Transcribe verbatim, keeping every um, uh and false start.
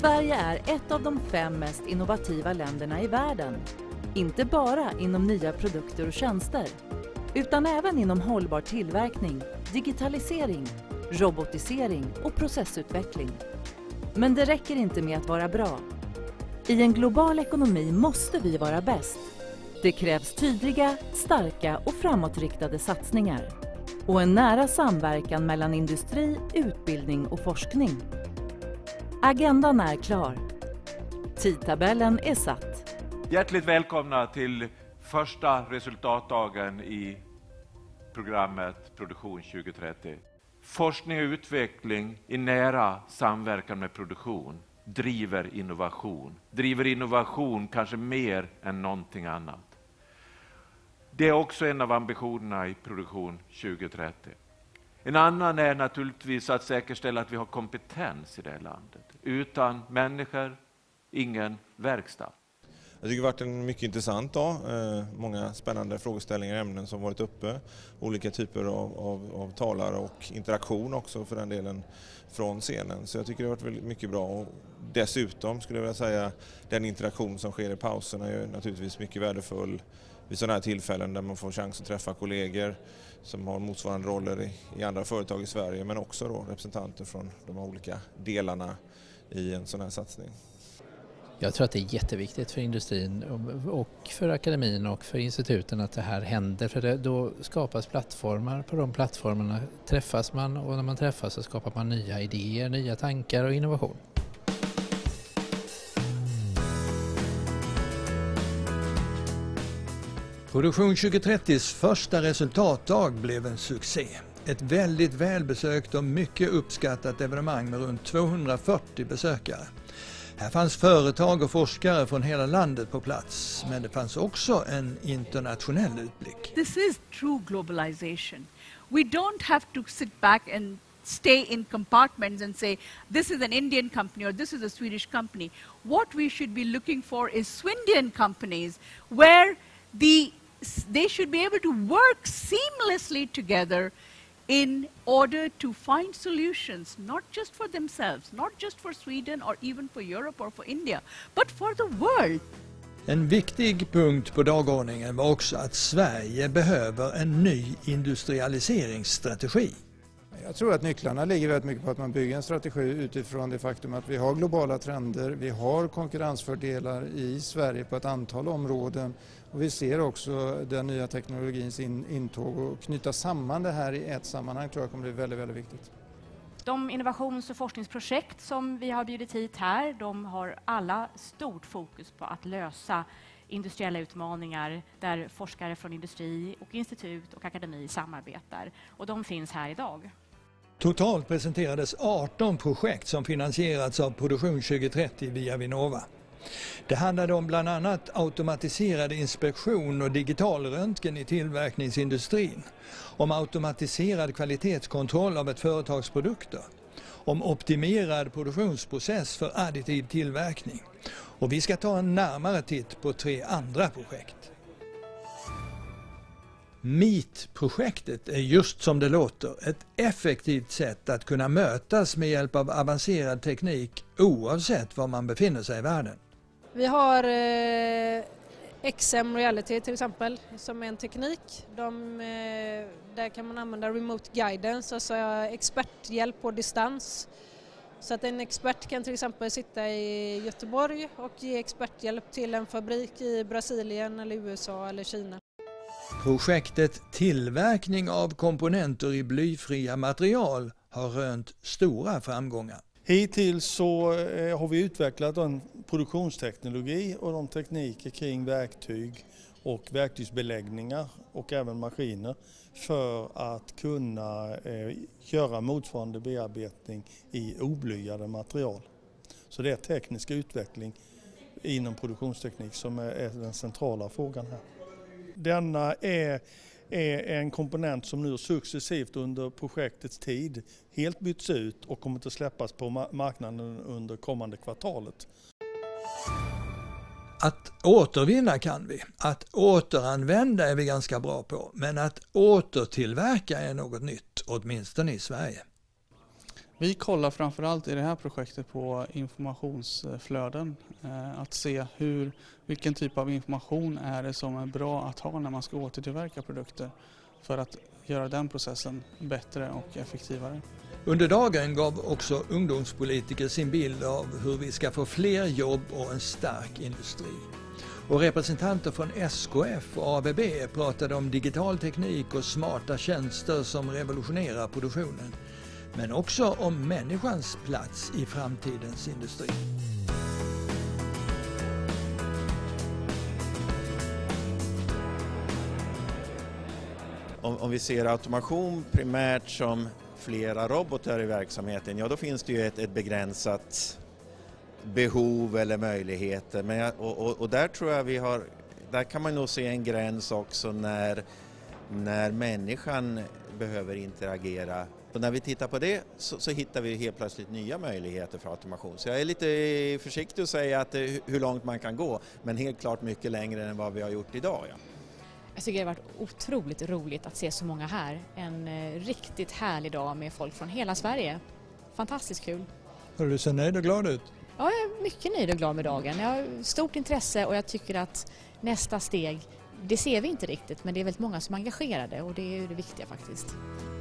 Sverige är ett av de fem mest innovativa länderna i världen. Inte bara inom nya produkter och tjänster, utan även inom hållbar tillverkning, digitalisering, robotisering och processutveckling. Men det räcker inte med att vara bra. I en global ekonomi måste vi vara bäst. Det krävs tydliga, starka och framåtriktade satsningar. Och en nära samverkan mellan industri, utbildning och forskning. Agendan är klar. Tidtabellen är satt. Hjärtligt välkomna till första resultatdagen i programmet Produktion tjugo trettio. Forskning och utveckling i nära samverkan med produktion driver innovation. Driver innovation kanske mer än någonting annat. Det är också en av ambitionerna i Produktion tjugo trettio. En annan är naturligtvis att säkerställa att vi har kompetens i det här landet. Utan människor, ingen verkstad. Jag tycker det har varit en mycket intressant dag. Många spännande frågeställningar och ämnen som varit uppe. Olika typer av, av, av talare och interaktion också för den delen från scenen. Så jag tycker det har varit väldigt mycket bra. Och dessutom skulle jag vilja säga den interaktion som sker i pauserna är naturligtvis mycket värdefull vid sådana här tillfällen där man får chans att träffa kollegor som har motsvarande roller i, i andra företag i Sverige, men också då representanter från de olika delarna i en sån här satsning. Jag tror att det är jätteviktigt för industrin och för akademin och för instituten att det här händer, för det, då skapas plattformar. På de plattformarna träffas man, och när man träffas så skapar man nya idéer, nya tankar och innovation. Produktion tjugo trettios första resultatdag blev en succé. Ett väldigt välbesökt och mycket uppskattat evenemang med runt tvåhundrafyrtio besökare. Här fanns företag och forskare från hela landet på plats, men det fanns också en internationell utblick. This is true globalization. We don't have to sit back and stay in compartments and say this is an Indian company or this is a Swedish company. What we should be looking for is Swindian companies where the they should be able to work seamlessly together in order to find solutions, not just for themselves, not just for Sweden or even for Europe or for India, but for the world. En viktig punkt på dagordningen var också att Sverige behöver en ny industrialiseringsstrategi. Jag tror att nycklarna ligger väldigt mycket på att man bygger en strategi utifrån det faktum att vi har globala trender, vi har konkurrensfördelar i Sverige på ett antal områden, och vi ser också den nya teknologins in, intåg, och knyta samman det här i ett sammanhang tror jag kommer bli väldigt, väldigt viktigt. De innovations- och forskningsprojekt som vi har bjudit hit här, de har alla stort fokus på att lösa industriella utmaningar där forskare från industri och institut och akademi samarbetar, och de finns här idag. Totalt presenterades arton projekt som finansierats av Produktion tjugo trettio via Vinnova. Det handlade om bland annat automatiserad inspektion och digital röntgen i tillverkningsindustrin, om automatiserad kvalitetskontroll av ett företags produkter, om optimerad produktionsprocess för additiv tillverkning. Och vi ska ta en närmare titt på tre andra projekt. Meet-projektet är just som det låter ett effektivt sätt att kunna mötas med hjälp av avancerad teknik oavsett var man befinner sig i världen. Vi har eh, X M Reality till exempel som är en teknik. De, eh, där kan man använda remote guidance, alltså experthjälp på distans. Så att en expert kan till exempel sitta i Göteborg och ge experthjälp till en fabrik i Brasilien eller U S A eller Kina. Projektet Tillverkning av komponenter i blyfria material har rönt stora framgångar. Hittills så har vi utvecklat en produktionsteknologi och de tekniker kring verktyg och verktygsbeläggningar och även maskiner för att kunna göra motsvarande bearbetning i oblyade material. Så det är teknisk utveckling inom produktionsteknik som är den centrala frågan här. Denna är, är en komponent som nu successivt under projektets tid helt byts ut och kommer att släppas på marknaden under kommande kvartalet. Att återvinna kan vi, att återanvända är vi ganska bra på, men att återtillverka är något nytt, åtminstone i Sverige. Vi kollar framförallt i det här projektet på informationsflöden. Att se hur, vilken typ av information är det som är bra att ha när man ska återtillverka produkter för att göra den processen bättre och effektivare. Under dagen gav också ungdomspolitiker sin bild av hur vi ska få fler jobb och en stark industri. Och representanter från S K F och A B B pratade om digital teknik och smarta tjänster som revolutionerar produktionen. Men också om människans plats i framtidens industri. Om, om vi ser automation primärt som flera robotar i verksamheten, ja då finns det ju ett, ett begränsat behov eller möjligheter. Men jag, och, och, och där tror jag vi har, där kan man nog se en gräns också när, när människan behöver interagera. Och när vi tittar på det så, så hittar vi helt plötsligt nya möjligheter för automation. Så jag är lite försiktig att säga att, hur långt man kan gå, men helt klart mycket längre än vad vi har gjort idag. Ja. Jag tycker det har varit otroligt roligt att se så många här. En eh, riktigt härlig dag med folk från hela Sverige. Fantastiskt kul. Du ser nöjd och glad ut? Ja, jag är mycket nöjd och glad med dagen. Jag har stort intresse och jag tycker att nästa steg, det ser vi inte riktigt, men det är väldigt många som är engagerade och det är det viktiga faktiskt.